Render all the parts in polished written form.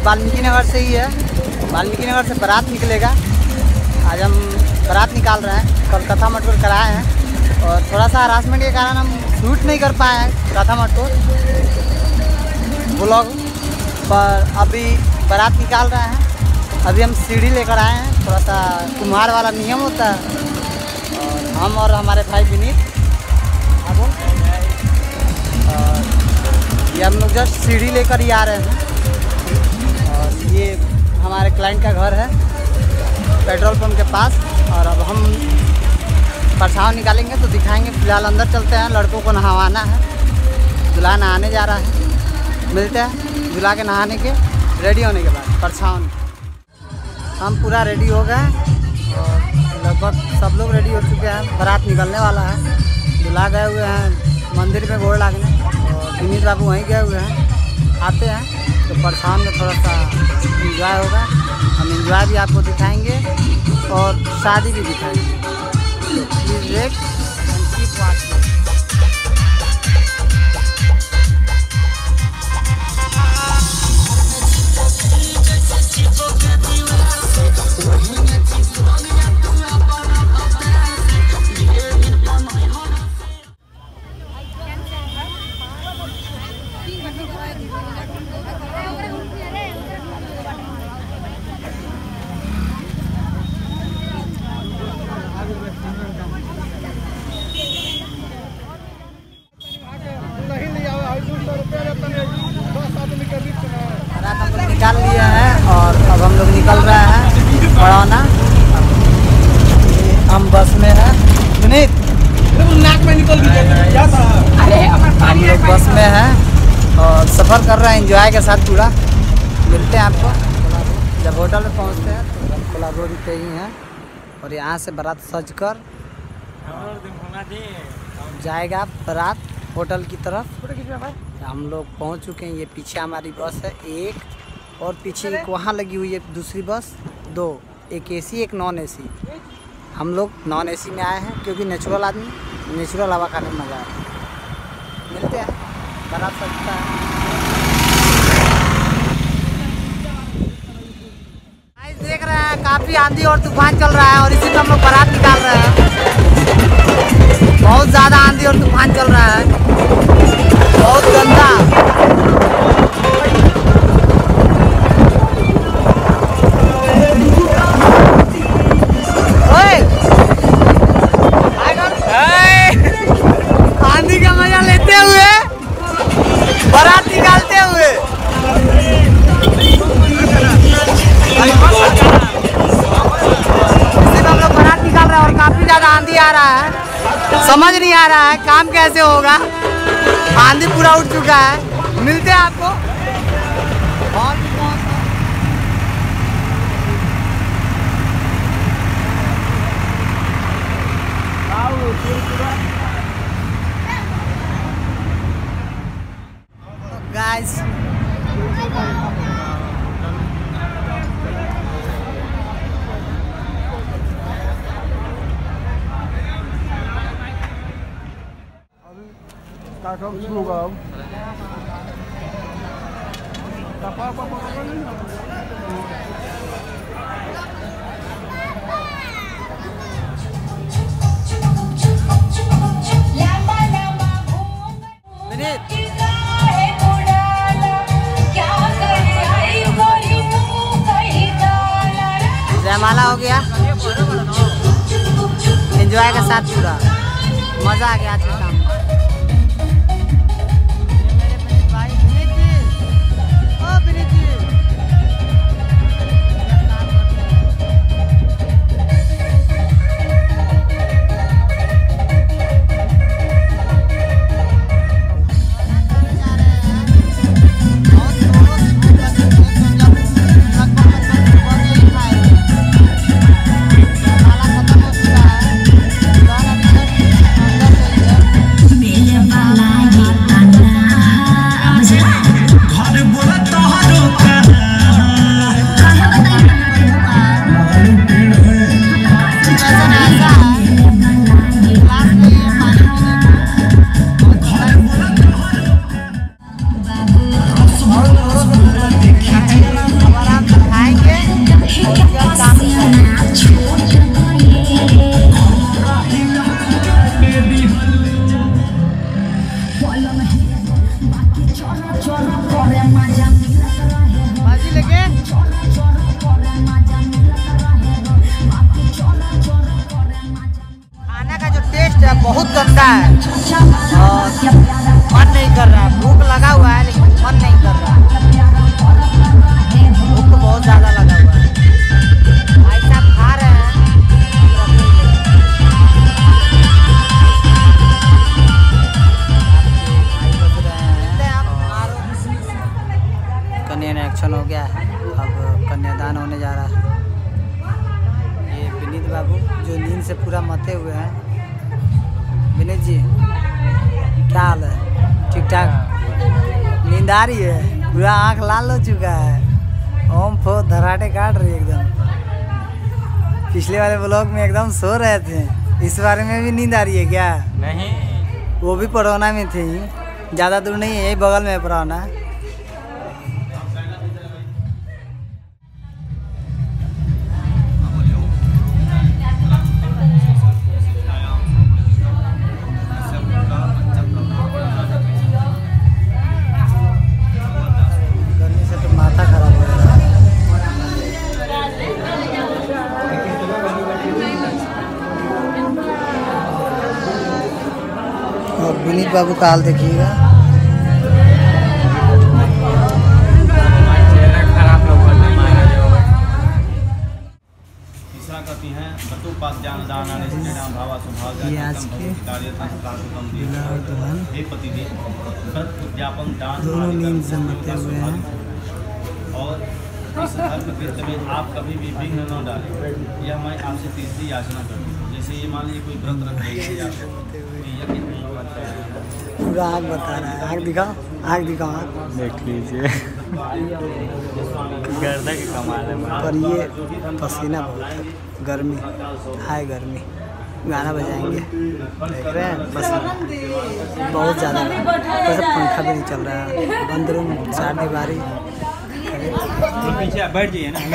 वाल्मीकि नगर से ही है। वाल्मीकि नगर से बारात निकलेगा। आज हम बारात निकाल रहे हैं। कल कथा मटकोर कराए हैं और थोड़ा सा हरासमेंट के कारण हम शूट नहीं कर पाए हैं कथा मटकोर ब्लॉग पर। अभी बारात निकाल रहे हैं। अभी हम सीढ़ी लेकर आए हैं। थोड़ा सा कुम्हार वाला नियम होता है और हम और हमारे भाई विनीत ये हम लोग जस्ट सीढ़ी लेकर ही आ रहे हैं। और ये हमारे क्लाइंट का घर है पेट्रोल पंप के पास। और अब हम परछाव निकालेंगे तो दिखाएंगे। फिलहाल अंदर चलते हैं, लड़कों को नहवाना है। दूल्हा नहाने जा रहा है। मिलते हैं दूल्हा के नहाने के रेडी होने के बाद परछाव। हम पूरा रेडी हो गए और लगभग सब लोग रेडी हो चुके हैं। बारात निकलने वाला है। दूल्हा गए हुए हैं मंदिर में गोड़ लागने और विनीत बाबू वहीं गए हुए हैं। आते हैं तो परछावन में थोड़ा सा एंजॉय होगा। हम एंजॉय भी आपको दिखाएंगे और शादी भी दिखाएंगे। Please wait and keep watching. निकाल लिया है और अब हम लोग निकल रहे हैं बड़ौना। हम बस में हैं। विनीत नाक में निकल गया। हम लोग बस में हैं और सफ़र कर रहे हैं एंजॉय के साथ पूरा। मिलते हैं आपको जब होटल में पहुंचते हैं। तो हम कोलाबोरी पे ही हैं और यहाँ से बारात सज कर जाएगा बारात होटल की तरफ। हम लोग पहुँच चुके हैं। ये पीछे हमारी बस है एक, और पीछे एक वहाँ लगी हुई है दूसरी बस दो, एक एसी एक नॉन एसी। हम लोग नॉन एसी में आए हैं क्योंकि नेचुरल आदमी नेचुरल हवा खाने में मज़ा आया। मिलते हैं बारात सजता है। देख रहे हैं काफ़ी आंधी और तूफान चल रहा है और इसी में हम लोग बारात निकाल रहे हैं। बहुत ज़्यादा आंधी और तूफान चल रहा है, बहुत गंदा। आंधी का मजा लेते हुए बारात निकालते हुए हम लोग बारात निकाल रहे हैं और काफी ज्यादा आंधी आ रहा है। समझ नहीं आ रहा है काम कैसे होगा। आंधी पूरा उठ चुका है। मिलते हैं आपको और गाइस जयमाला हो गया। एंजॉय के साथ पूरा मज़ा आ गया आज के शाम। मेरे का बहुत गंदा है और मन नहीं कर रहा है। भूख लगा हुआ है लेकिन मन नहीं कर रहा है। भूख तो बहुत ज़्यादा लगा हुआ है। भाई साहब खा रहे हैं। कन्या एक्शन हो गया है, अब कन्यादान होने जा रहा है। ये विनीत बाबू जो नींद से पूरा मते हुए हैं। विनीत जी क्या हाल है? ठीक ठाक? नींद आ रही है? पूरा आँख लाल हो चुका है। ओम फो धराटे काट रही है एकदम। पिछले वाले ब्लॉग में एकदम सो रहे थे, इस बारे में भी नींद आ रही है क्या? नहीं, वो भी पड़ौना में थे, ज़्यादा दूर नहीं है, यही बगल में पड़ौना। और विनीत बाबू का हाल देखिएगा। तीसरा करती हैं बतू पास जान दान आने से नाम भावा स्वभाव ये आज के दुल्हन हे पति देव सत उद्यापन दान दोनों नींद से मते हुए हैं। और इस हर कृत्य में आप कभी भी विघ्न न डालें। यह मैं आपसे तीसरी याचना करती हूँ। जैसे ये मान लीजिए कोई व्रत रख रही है या पूरा आँख बता रहा है। आँख दिखाओ, आँख दिखाओ, आँख देख लीजिए। गर्दा के कमाल है। पर ये पसीना बहुत है, गर्मी हाय गर्मी। गाना बजाएंगे, देख रहे हैं पसीना बहुत ज़्यादा। वैसे पंखा भी नहीं चल रहा है, बंद रूम, चार दीवारी। पीछे बैठ जाइए ना,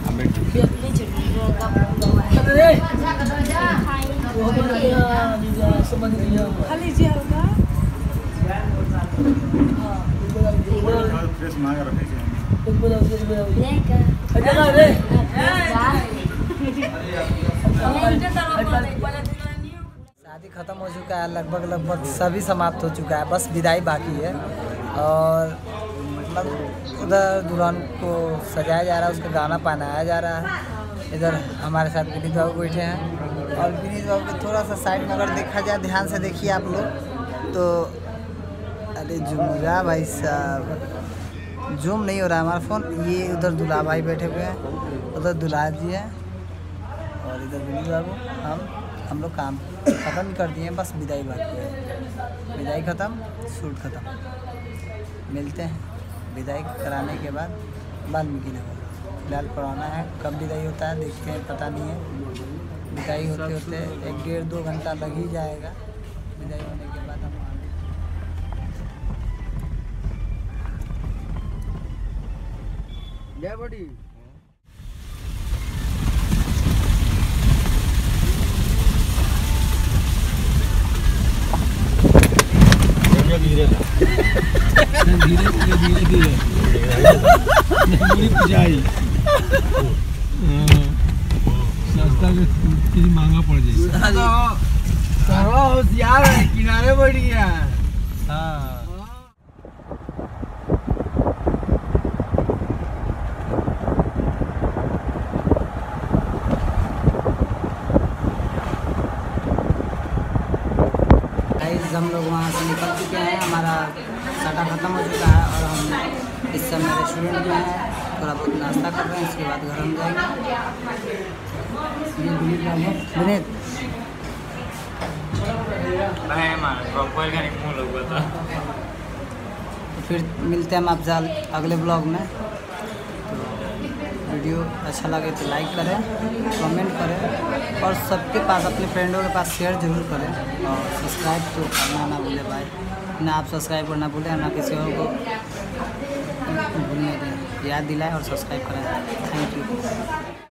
शादी खत्म हो चुका है, लगभग सभी समाप्त हो चुका है, बस विदाई बाकी है। और मतलब उधर दुल्हन को सजाया जा रहा है, उसका गाना पहनाया जा रहा है। इधर हमारे साथ विनीत बाबू बैठे हैं और विनीत बाबू को थोड़ा सा साइड में अगर देखा जाए, ध्यान से देखिए आप लोग तो। अरे जूम हो रहा भाई साहब, जूम नहीं हो रहा हमारा फ़ोन। ये उधर दूल्हा भाई बैठे हुए हैं, उधर दूल्हा जी है और इधर विनीत बाबू। हम लोग काम ख़त्म कर दिए हैं, बस विदाई बाकी है। विदाई ख़त्म, शूट ख़त्म। मिलते हैं विदाई कराने के बाद वाल्मीकि नगर। फिलहाल पढ़ाना है, कब विदाई होता है देखते हैं, पता नहीं है। विदाई होते होते 1-1.5-2 घंटा लग ही जाएगा। विदाई होने के बाद हम जय बड़ी धीरे सस्ता महंगा पड़ जाए। होशियार है, किनारे बैठ गया। हाँ हम लोग वहाँ से निकल चुके हैं, हमारा साटा ख़त्म हो चुका है और हम इस समय रेस्टोरेंट में हैं, थोड़ा बहुत नाश्ता कर रहे हैं, इसके बाद घर हम जाएंगे। विनीत तो फिर मिलते हैं हम आपसे अगले ब्लॉग में। वीडियो अच्छा लगे तो लाइक करें, कमेंट करें और सबके पास, अपने फ्रेंडों के पास शेयर जरूर करें। और सब्सक्राइब तो करना ना भूलें भाई, ना आप सब्सक्राइब करना भूलें, ना किसी और को भूलने दें। याद दिलाएं और सब्सक्राइब करें। Thank you.